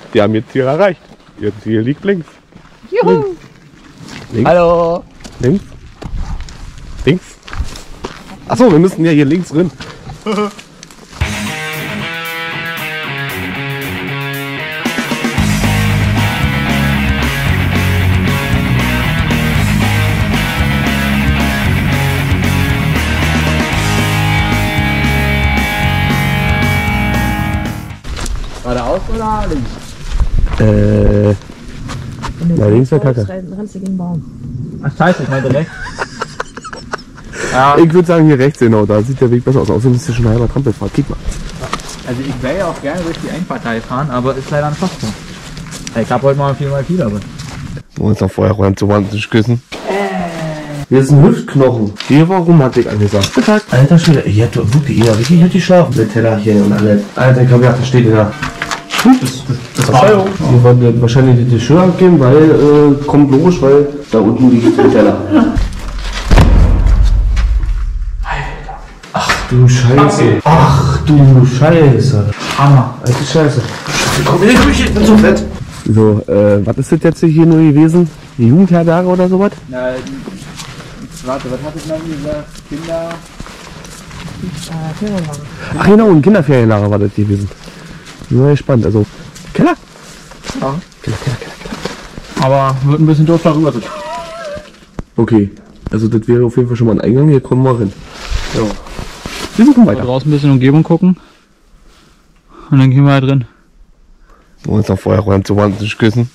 Wir haben jetzt hier erreicht. Ihr Ziel liegt links. Juhu! Links. Hallo! Links. Links. Achso, wir müssen ja hier links rein. Geradeaus oder links? Na, links wäre kacke. Rennst du gegen den Baum. Ach scheiße, ich meinte rechts. Ja. Ich würde sagen hier rechts, genau, da sieht der Weg besser aus. Außerdem ist hier schon ein halber Trampelfahrt. Guck mal. Also ich wäre ja auch gerne durch die Einpartei fahren, aber ist leider ein Fachtor. Ich habe heute mal 4x4 dabei. Wir wollen uns noch vorher räumen zu wahnsinnig küssen. Hier ist ein Hüftknochen. Hier, warum hat ich angesagt? Alter Schwede, ich hätte wirklich, ja, wirklich hätte ich schlafen. Der Teller hier und alles. Alter, ich hab gedacht, da steht der. Das war Hier wird wahrscheinlich die Tür abgeben, weil, kommt logisch, weil da unten liegt der Teller. Ach du Scheiße. Ach du Scheiße. Hammer. Alter Scheiße. Komm in die Küche, ich bin so fett. So, was ist das jetzt hier nur gewesen? Die Jugendherberge oder sowas? Na, warte, was hatte ich noch gesagt? Kinder... Ferienwagen. Ach genau, ein Kinderferienlager war das gewesen. Nur spannend, also Keller? Ja. Keller. Aber wird ein bisschen doof darüber zu. Okay, also das wäre auf jeden Fall schon mal ein Eingang, hier kommen wir rein. Ja. Wir suchen weiter. Draußen ein bisschen Umgebung gucken. Und dann gehen wir halt drin. Wir wollen uns noch vorher räumen zu wahnsinnig küssen.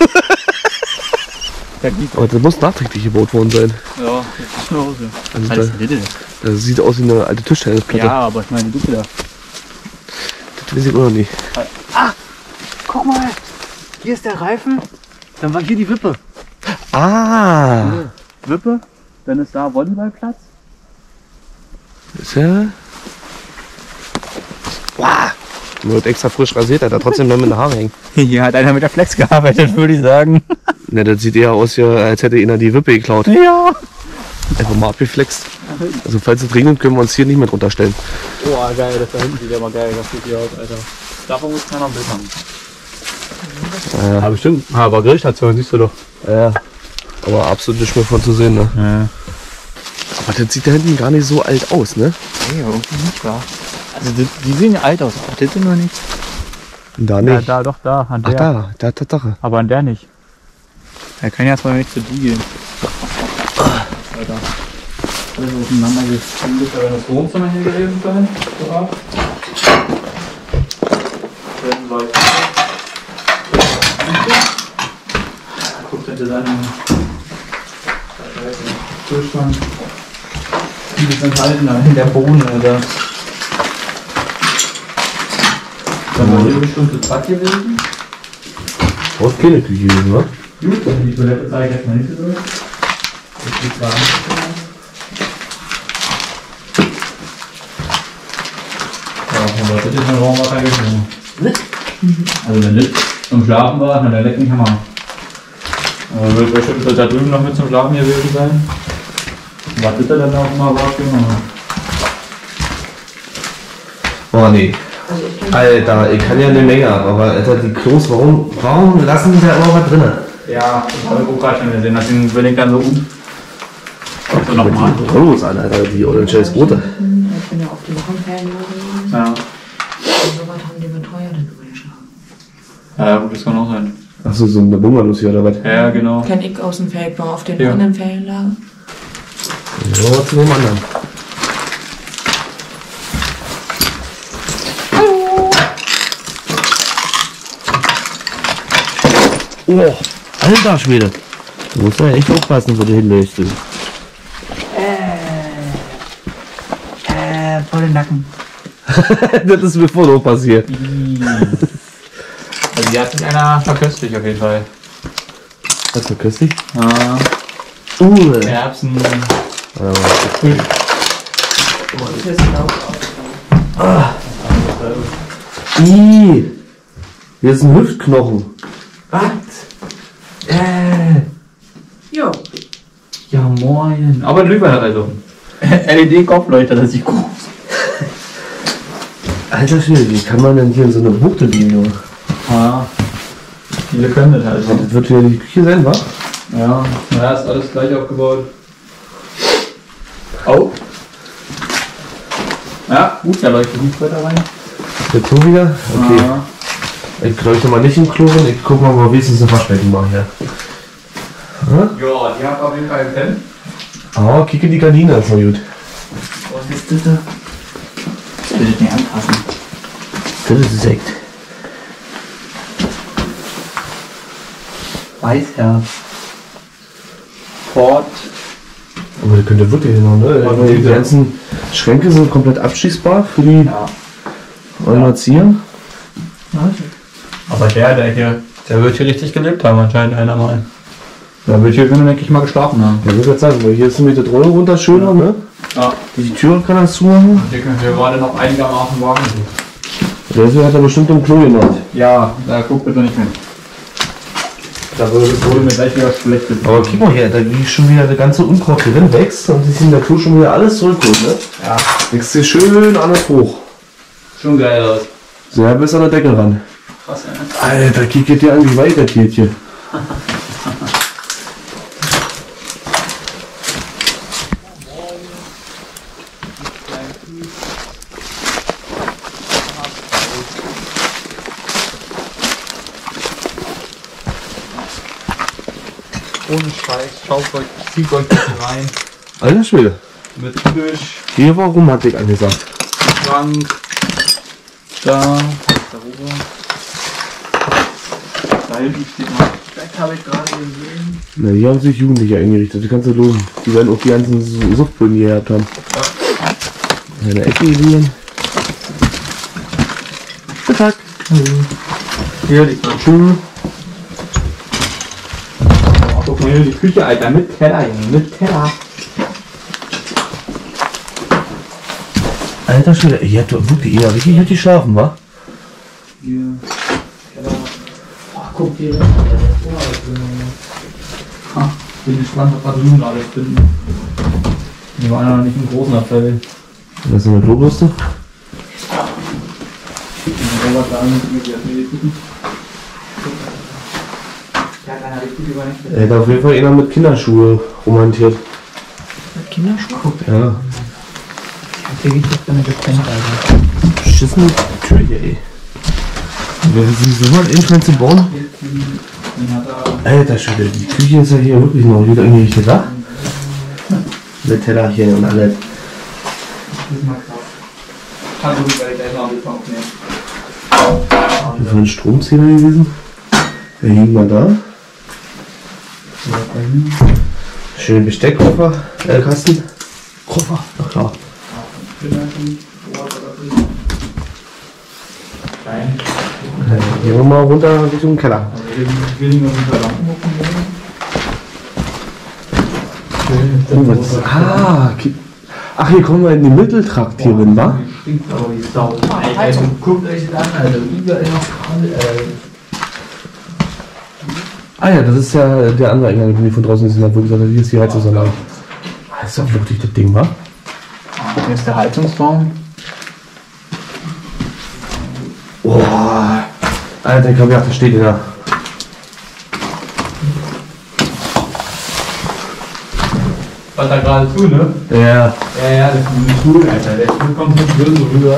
Aber das muss nachträglich gebaut worden sein. Ja, das ist zu Hause. Also Was ist denn das sieht aus wie eine alte Tischtennisplatte. Ja, aber ich meine, du da. Das weiß ich auch noch nicht. Ah! Guck mal! Hier ist der Reifen. Dann war hier die Wippe. Ah! Wippe. Dann ist da Volleyballplatz. Ist ja... Wow! Nur wird extra frisch rasiert, hat er trotzdem noch mit den Haaren hängen. Hier hat einer mit der Flex gearbeitet, würde ich sagen. Ne, das sieht eher aus, als hätte einer die Wippe geklaut. Ja! Einfach mal abgeflext. Also falls es regnet, können wir uns hier nicht mehr drunter stellen. Oh, geil, das da hinten sieht ja mal geil. Das sieht hier aus, Alter. Davon muss keiner ein Bild haben. Ja, bestimmt. Aber Grillstation siehst du doch. ja. Aber absolut nicht mehr von zu sehen, ne? Ja. Aber das sieht da hinten gar nicht so alt aus, ne? Nee, irgendwie nicht, wahr? Also die sehen ja alt aus, aber das sind nur nicht. Da Ja, nicht. da, doch, da, an Ach der. da, Tatsache. Aber an der nicht. Er kann ja erstmal nicht zu die gehen. Alter. Alles auseinander gefunden, aber das Wohnzimmer hier gewesen sein. So ab. Dann weiter. Guckt bitte dann Kühlschrank. Die sind halt in der Bohne, Alter. Dann war hier bestimmt das Bad gewesen. Brauchst keine Küche gewesen, ne? Gut, also die Toilette zeige ich jetzt mal nicht so durch. Das geht warm. Ja, aber das ist ein Raumwasser gewesen. Also wenn das zum Schlafen war, dann der Lecken kann man. Aber wird bestimmt da drüben noch mit zum Schlafen gewesen sein. Was ist da dann auch mal was gemacht? Oh nee. Alter, ich kann ja eine Menge ab, aber Alter, die Klos, warum lassen die da immer was drin? Ja, das habe ich auch gerade schon gesehen, deswegen will ich dann so um. So nochmal. Die Klos an, Alter, die Orange Brote. Ich bin ja auf die Wochenferien gewesen. Ja. Und sowas haben die mit teuer denn übergeschlagen. Ja, gut, das kann auch sein. Achso, so eine Bungalows hier oder was? Ja, genau. Kenn ich aus dem Feld, war auf den Ja. anderen Ferienlager. Ja, zu dem anderen. Oh, alter Schwede. Du musst ja echt aufpassen, wo du hinläufst. Voll den Nacken. Das ist mir voll passiert. Also die hat sich einer verköstigt auf jeden Fall. Was für köstlich? Ja. Erbsen. Hier ist ein Hüftknochen. Was? Jo. Ja moin. Aber ein Glühwein also. LED-Kopfleuchter, das ist groß. Alter Schwede, wie kann man denn hier in so eine Buchte liegen, Junge? Ja. Viele können das halt. Das wird wieder die Küche sein, wa? Ja, naja, ist alles gleich aufgebaut. Oh. Ja, gut, da leuchtet nicht weiter rein. Der Klo wieder? Okay. Ah. Ich leuchte mal nicht im Klo rein, ich guck mal, ob wir wenigstens ein Waschbecken machen hier. Ja, die hat auf jeden Fall gepennt. Oh, kicke die Gardine, ist noch gut. Was ist das da? Das will ich nicht anpassen. Das ist Sekt. Weißherz. Ford. Aber der könnte wirklich noch, ne? Aber Die ganzen Schränke sind komplett abschließbar für die Erzieher. Aber der hier, der wird hier richtig gelebt haben anscheinend einer mal. Der wird hier, denke ich, mal geschlafen haben. Ja, ich würde sagen, weil hier ist mit der Drohne runter schöner, ne? Ja. Die Tür kann er zumachen. Hier können wir gerade noch einigermaßen warten. Der hat er bestimmt im Klo gemacht. Ja, da guck bitte nicht hin. Da wurde mir gleich wieder schlecht. Aber guck mal her, da liegt schon wieder der ganze Unkraut drin, wächst und sich in der Klo schon wieder alles zurückholt, ne? Ja. Wächst hier schön alles hoch. Schon geil aus. Sehr bis an der Decke ran. Krass, ja. Alter, kickert dir an, wie weit das geht hier. Ohne Scheiß, zieht euch das rein. Alter Schwede. Mit Tisch, Hier war Romantik angesagt. Schrank, darüber. Da hinten steht noch Speck, habe ich gerade gesehen. Na, hier haben sich Jugendliche eingerichtet, das kannst du loben. Die werden auch die ganzen Suchtböden hierher gehabt haben. Ja. Eine Ecke hier. Guten Tag. Hier liegt ein Stuhl. Oh, guck mal hier die Küche, Alter, mit Teller, Junge, mit Teller. Alter Schwede, ihr habt doch wirklich, ihr richtig hat die schlafen, wa? Hier, Teller. Oh, guck hier. Ha, bin gespannt, was wir nun alles finden. Die waren ja noch nicht im großen Appell. Das ist eine Klobürste. Robert da mit die gucken. Ja, keiner richtig übernächtigt. Er hat auf jeden Fall einer mit Kinderschuhe romantiert. Mit Kinderschuhe? Ja. Der geht jetzt dann gepennt, Alter. Beschissene Tür hier, ey. Wer sie so weit eben zu bauen? Alter Schwede, die Küche ist ja hier wirklich noch wieder eingerichtet, wa? Mit Tellerchen und alles. Das ist mal krass. Kann so werde ich gleich noch ein bisschen aufnehmen. Hier war ein Stromzähler gewesen. Der hing mal da. Schön Besteckkoffer, Kasten. Koffer, na klar. Gehen wir mal runter Richtung Keller. Ach, hier kommen wir in den Mitteltrakt hier drin, wa? Stinkt aber die Sau. Alter, guckt euch das an, Alter. Überall noch Ah ja, das ist ja der andere Eingang, den ich von draußen gesehen habe, wo gesagt habe, hier ist die Heizungsanlage. Das ist doch wirklich das Ding, wa? Hier ist der Heizungsraum. Boah. Alter, ich glaube, ja, das steht da. Was da gerade zu, ne? Ja. Ja, das ist ein Stuhl, Alter. Der Stuhl kommt nicht so rüber.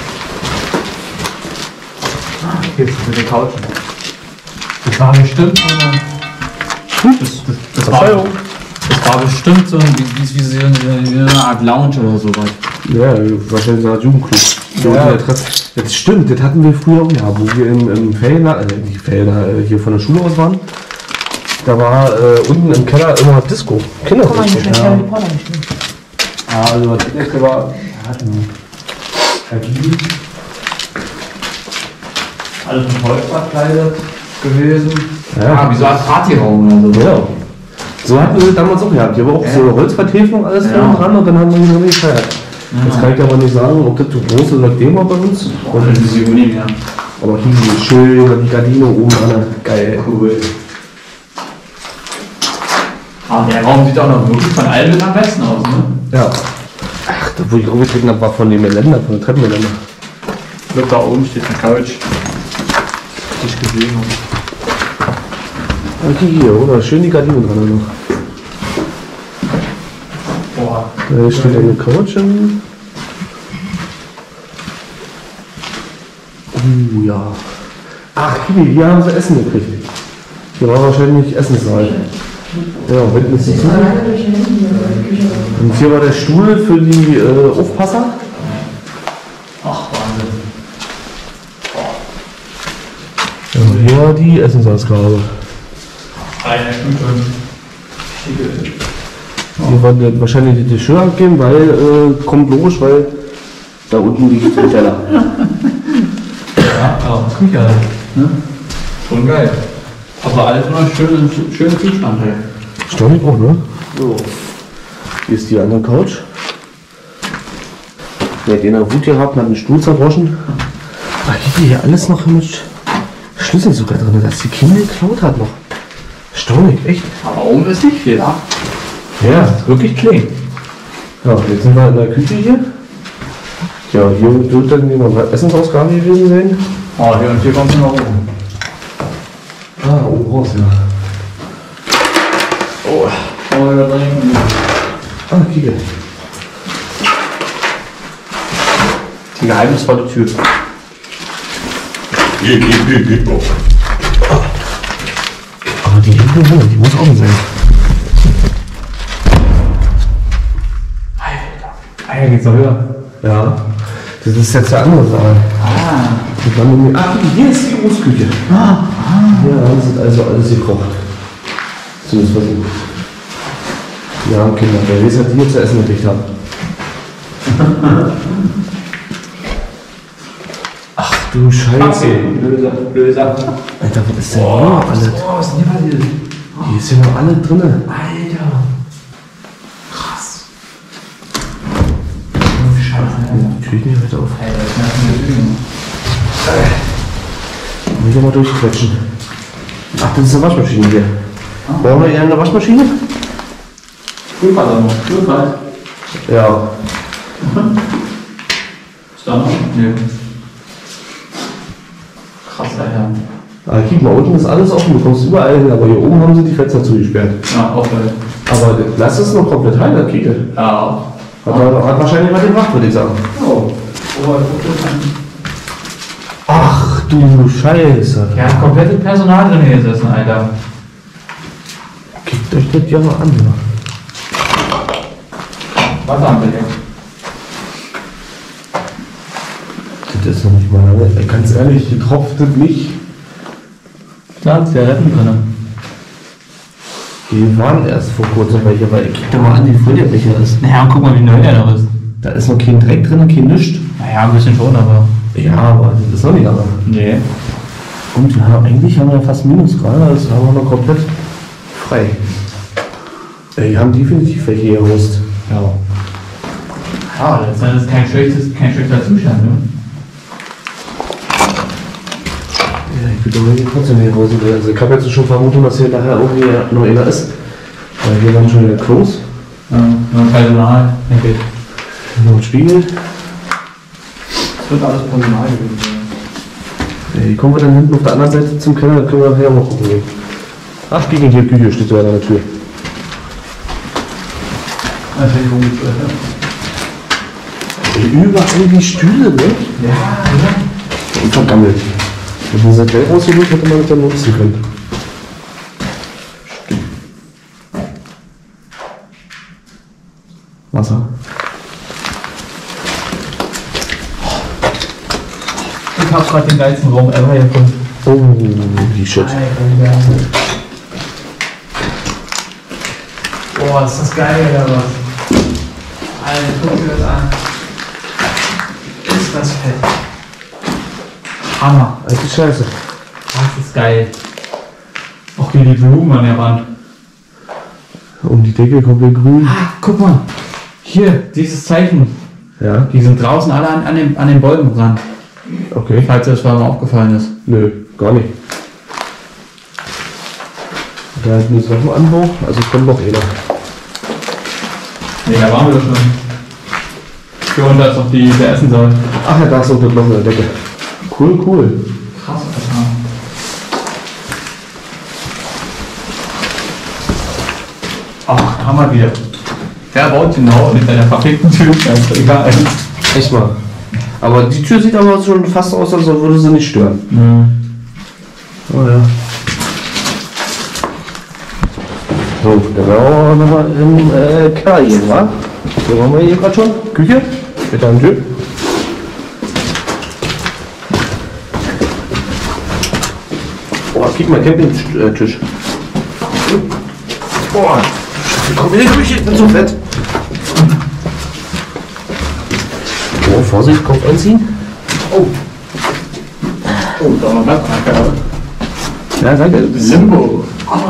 Hier ist eine Couch. Das war bestimmt so eine. Das war bestimmt so wie eine Art Lounge oder sowas. Ja, wahrscheinlich eine Art Jugendclub. Ja. Das stimmt, das hatten wir früher auch, ja, wo wir im Ferien, hier von der Schule aus waren. Da war unten im Keller immer Disco. Guck mal, hier Kinderdisco. steht ja die Porno nicht drin. Ja, also das letzte war. Kabinen. Alles mit Holz verkleidet gewesen. Ja, wie so ein Partyraum oder so. Genau. So hatten wir das damals auch gehabt. Hier war auch so eine Holzvertäfelung, alles dran und dann haben wir hier drin gefeiert. Jetzt kann ich aber nicht sagen, ob das so groß oder dem war bei uns. Und in diese Uni, ja. Aber hier schön, die Gardine oben an. Geil. Cool. Aber der Raum sieht auch noch wirklich von allem mit am besten aus, ne? Ja. Ach, da wo ich rumgetreten habe, war von dem Geländer, von der Treppengeländer. Ich glaube, da oben steht eine Couch. Die ich gesehen habe. Okay, hier, oder? Schön die Gardinen dran noch. Boah. Da steht eine Couch. Ja. Ach, Kiwi, hier haben sie Essen gekriegt. Hier war wahrscheinlich Essenssaal. Ja, hinten ist die Küche. Und hier war der Stuhl für die Aufpasser. Ach, Wahnsinn. Ja, hier war die Essensausgabe. Eine Stufe. Hier war wahrscheinlich die Tür abgeben, weil, kommt logisch, weil da unten liegt der Teller. Ja, aber Küche halt. Ne? Schon geil. Aber alles immer schön Zustand, ey. Staunlich auch, ne? So. Hier ist die andere Couch. Der hat in der Wut gehabt, hat einen Stuhl zerbrochen. Ah, hier alles noch mit Schlüssel sogar drin, dass die Kinder geklaut hat noch. Staunlich, echt. Aber oben ist nicht viel, ja? Ja. Das ist wirklich clean. Ja, jetzt sind wir in der Küche hier. Ja, hier wird dann die Essensausgabe gewesen sein. Oh, hier und hier kommt sie noch oben. Ah, oben raus, ja. Oh, wir trinken. Ah, Kike. Die geheimnisvolle Tür. Aber die Hände, die muss offen sein. Alter, geht's noch höher. Ja. Das ist jetzt der andere Saal. Ach, hier ist die Großküche. Hier haben sie also alles gekocht. Zumindest versucht. Ja, Kinder, wer weiß, die hier zu essen gekriegt haben. Ach du Scheiße. Blöde Sache. Alter, was ist denn hier noch alles? Was ist denn hier passiert? Hier ist ja noch alle drin. Alter. Krass. Oh, Scheiße, Alter. Die Tüten hier weiter auf. Alter, das ist eine Lüge. Muss ich mal durchquetschen. Ach, das ist eine Waschmaschine hier. Brauchen wir eher eine Waschmaschine? Prüfer da noch. Prüfer. Ja. Ist da noch? Nee. Krass, Alter. Ah, guck mal, unten ist alles offen, du kommst überall hin, aber hier oben haben sie die Fenster zugesperrt. Ja, auch geil. Aber das ist noch komplett heil, der Kike. Ja. Hat wahrscheinlich mal den Wacht, würde ich sagen. Oh. Ach du Scheiße. Ja, komplette Personal drin hier gesessen, Alter. Kickt euch das ja mal an. Ja. Was haben wir denn? Das ist noch nicht mal lange. Ganz ehrlich, hier tropft das nicht. Da hat Zigaretten drin. Die waren erst vor kurzem welche, weil guck dir mal an, wie voll der Becher ist. Naja, guck mal, wie neu der noch ist. Da ist noch kein Dreck drin, kein Nichts. Naja, ein bisschen schon, aber. Ja, aber das ist noch nicht lange. Nee. Und wir haben, eigentlich haben wir fast Minusgrade, also haben wir noch komplett frei. Die haben definitiv welche gerust. Ja. Ja, das ist kein schlechter Zustand, ne? Ja, ich bin doch irgendwie trotzdem hier raus. Also ich habe jetzt schon vermutet, dass hier nachher irgendwie noch einer ist. Weil hier waren schon wieder Klos. Ja, nur Personal, denke ich. Noch ein Spiegel. Das wird alles Personal gewesen sein. Wie kommen wir dann hinten auf der anderen Seite zum Keller? Dann können wir nachher mal gucken. Ach, gegen die Küche steht sogar an der Tür. Das hätte ich umgeführt, Überall die Stühle, ne? ja. Und vergammelt. Wenn man das Geld rausgeholt, hätte man das dann nutzen können. Wasser. Ich hab gerade den geilsten Raum ever gefunden. Oh, wie shit. Boah, ist das geil, oder was? Alter, guck dir das an. Ist das fett. Hammer. Alte Scheiße. Das ist geil. Auch hier die Blumen an der Wand. Um die Decke komplett grün. Ah, guck mal. Hier, dieses Zeichen. Ja, Die sind draußen alle an den Bäumen dran. okay. Falls dir das mal aufgefallen ist. Nö, gar nicht. Da ist ein Waffenanbau, also kommt noch einer. Nee, da waren wir doch schon. Für uns ist noch der Essensaal. Ach ja, da ist noch das Loch in der Decke. Cool, cool. Krass, Alter. Ach, haben wir wieder. Der baut genau mit seiner verfickten Tür. Das ist egal. Echt mal. Aber die Tür sieht aber schon fast aus, als würde sie nicht stören. Oh ja. So, da werden wir nochmal im Keller gehen, wa? Hier waren wir hier gerade schon. Küche. Mit einem Tür. Oh, guck mal, Campingtisch. Boah, komm in die Küche, ich bin so fett. Oh, Vorsicht, Kopf einziehen. Oh. Oh, da noch Platz. Ja, danke. Limbo.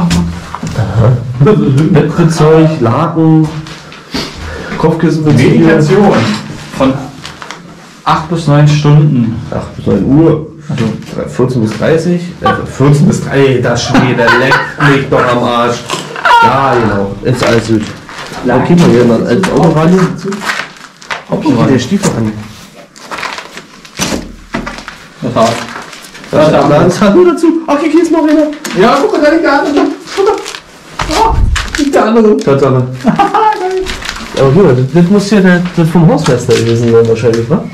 Bettzeug, Laken, Kopfkissen für Meditation. Von 8 bis 9 Stunden. 8 bis 9 Uhr. Also 14 bis 30. 14 bis 30. Das Schwede leckt mich doch am Arsch. Ja, genau. Ist alles gut. Okay, mal hier mal als Auto rein. Hauptsache der Stiefel an. Das war's. Das hat nur dazu. Ach, hier ist noch einer. Ja, guck mal, da liegt der andere. Oh, liegt der andere. Tatsache. Aber guck mal, das muss ja das vom Hausmeister gewesen sein wahrscheinlich, wa?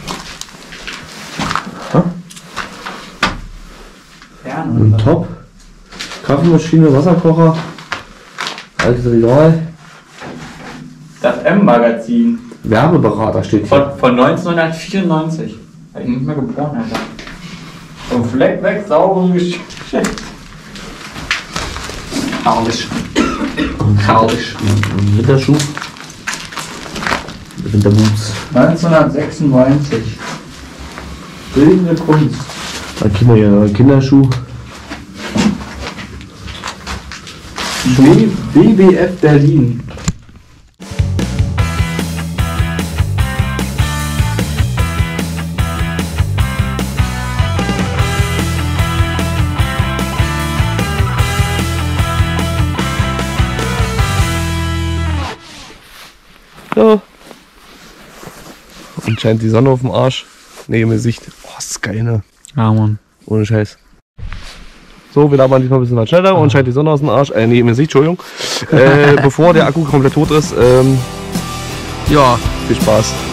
Ja, Und top. Kaffeemaschine, Wasserkocher. Altes Regal. Das M-Magazin. Werbeberater steht hier. Von 1994. Hab ich nicht mehr geboren, Alter. Vom Fleck weg, saubere Geschichte. Herrlich. Herrlich. Winterschuh. Winterboots. 1996. Bildende Kunst. Da kriegen wir ja Kinderschuh. BBF Berlin. Ja. Und scheint die Sonne auf dem Arsch. Nee, im Gesicht. Oh, ist das geil, ne? Ja, Mann. Ohne Scheiß. So, wir labern diesmal ein bisschen was schneller und scheint die Sonne aus dem Arsch. Nee, im Gesicht, Entschuldigung. Bevor der Akku komplett tot ist. Ja, viel Spaß.